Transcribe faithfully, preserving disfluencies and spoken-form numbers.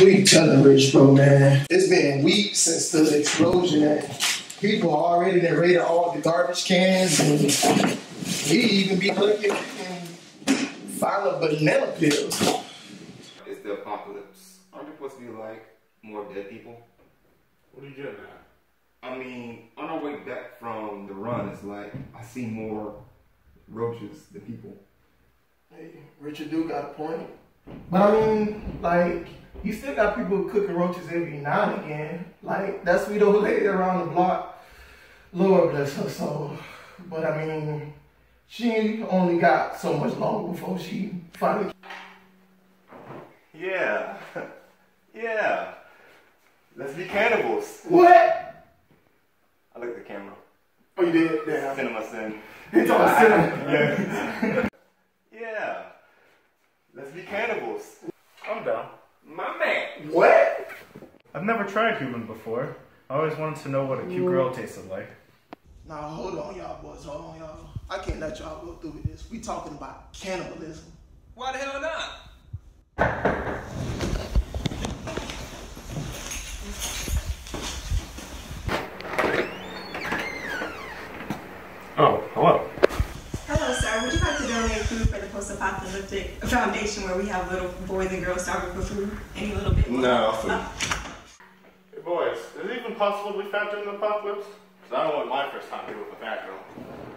We telling Rich, bro, man. It's been weeks since the explosion and people already that raided all the garbage cans and he even be looking and find a banana peel. It's the apocalypse. Aren't there supposed to be like more dead people? What are you getting at? I mean, on our way back from the run, it's like I see more roaches than people. Hey, Richard do got a point. But I mean, like, you still got people cooking roaches every now and again. Like, that sweet old lady around the block, Lord bless her soul. But I mean, she only got so much longer before she finally... Yeah. Yeah. Let's be cannibals. What? I looked at the camera. Oh, you did? Damn. Cinema sin. It's all cinema. Yeah. Yeah. Let's be cannibals. I'm down. My man. What? I've never tried human before. I always wanted to know what a cute girl tasted like. Now, hold on, y'all boys. Hold on, y'all. I can't let y'all go through with this. We talking about cannibalism. Why the hell not? Oh, hello. Hello, sir. Would you like to donate food for the post-apocalyptic foundation where we have little boys and girls starving for food? Any little bit more? No, food. Uh, Hey boys, is it even possible to be fat during the apocalypse? Because I don't want my first time here with a fat girl.